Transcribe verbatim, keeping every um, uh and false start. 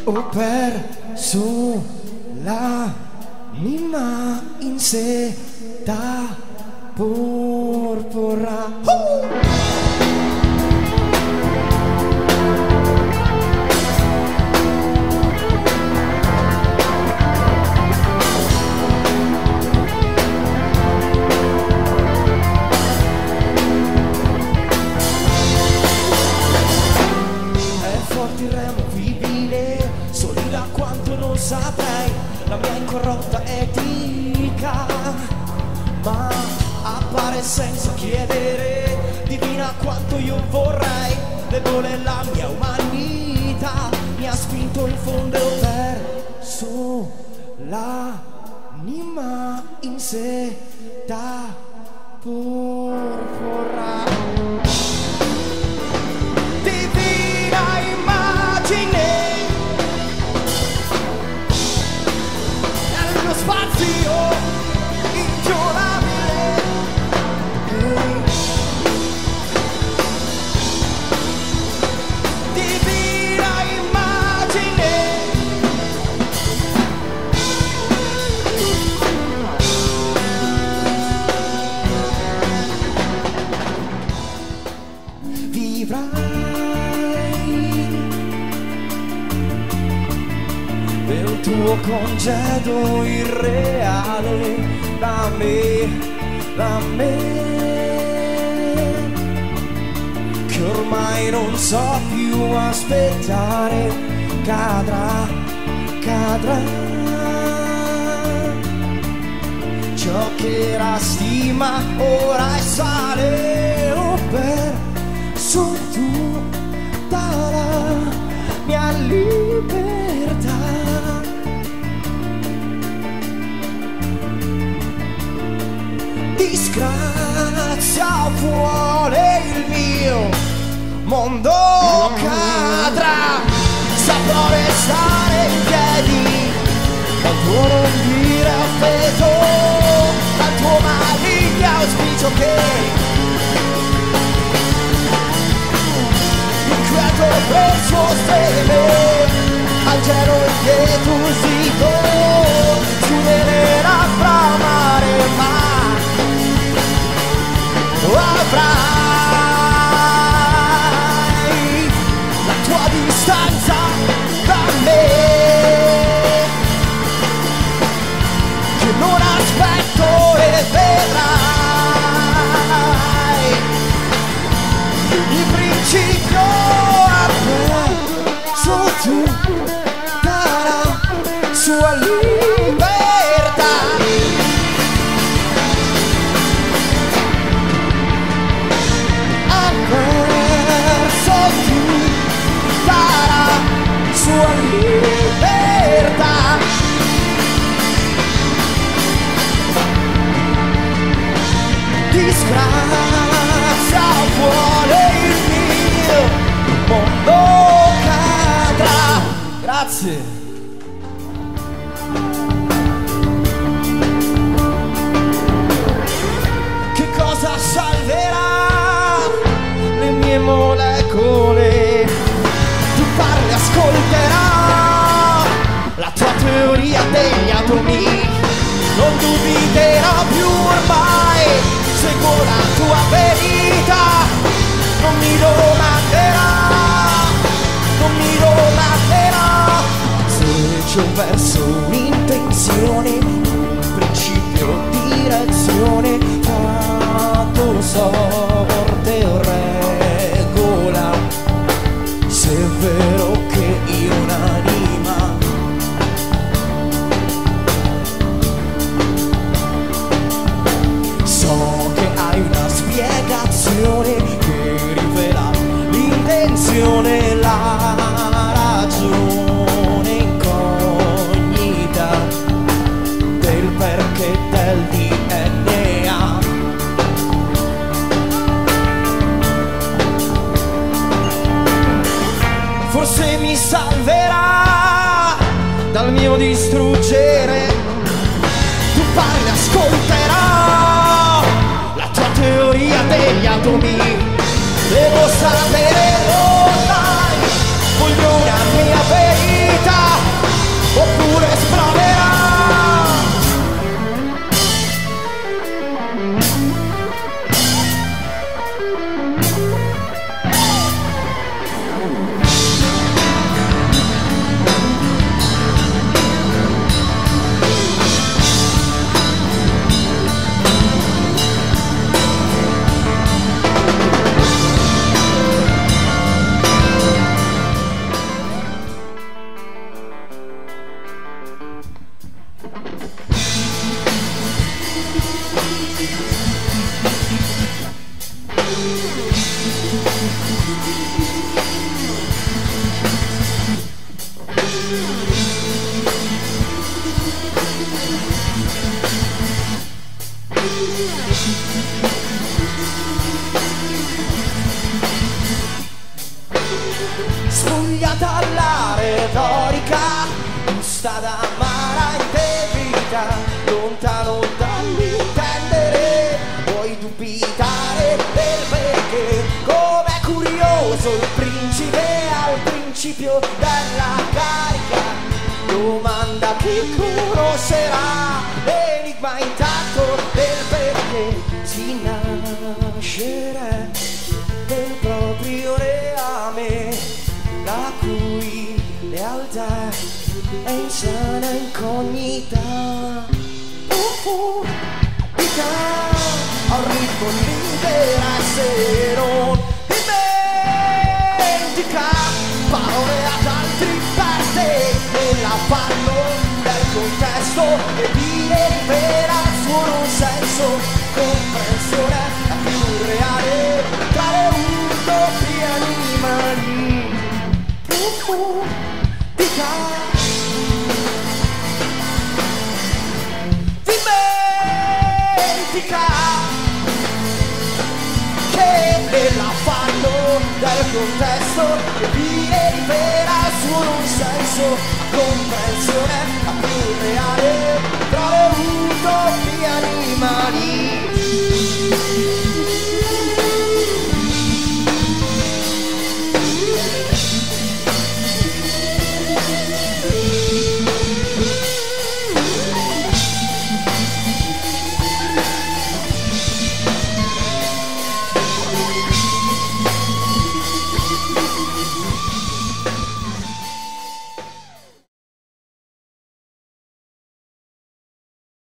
Ho perso l'anima in seta porpora. uh! Irremovibile, solida quanto non saprei la mia incorrotta etica, ma appare senza chiedere, divina quanto io vorrei, debole la mia umanità, mi ha spinto in fondo e ho perso l'anima in seta porpora. Nello spazio ingiurabile, divina immagine, vivrai del tuo congedo irreale da me, da me, che ormai non so più aspettare, cadrà, cadrà ciò che era stima, ora è sale. Ho perso tutta la mia libertà, disgrazia vuole il mio mondo cadrà, saprò restare in piedi dal tuo non dire offeso, dal tuo maligno auspicio che inquieto per sostenere al cielo impietosito su venera fra mare, ma avrai la tua distanza da me, che non aspetto e vedrai che di principio a perso tu darà sua libertà. Sua libertà, disgrazia vuole il mio mondo cadrà. Grazie. Che cosa salverà le mie molecole? Tu parli, ascolterà la tua teoria degli atomi, non dubiterò più ormai, seguo la tua verità, non mi domanderà, non mi domanderà se c'è un verso, un'intenzione, un principio, direzione, fatto sorte o regola, se è vero che io un'anima so che hai una spiegazione che rivela l'intenzione, la ragione incognita del perché del D N A. Forse mi salverà dal mio distruggere, tu parli, ascolterà la tua teoria degli atomi, devo sapere ormai, voglio una mia verità, spogliata alla retorica, giusta da amara integrità, lontano dall'intendere, puoi dubitare del perché, com'è curioso il principe al principio della carica, domanda chi conoscerà l'enigma intatto del perché si nascerà del proprio reame, la cui lealtà è insana incognita. Uh, uh, vita al ritmo l'interesse non dimentica parole ad altri parte nell'affanno del contesto e dire per al suo non senso, comprensione la più reale tra le utopie animali. Uh, uh, vita dimentica che nell'affanno del contesto che viene rivela il suo non senso, comprensione la più reale tra le utopie animali.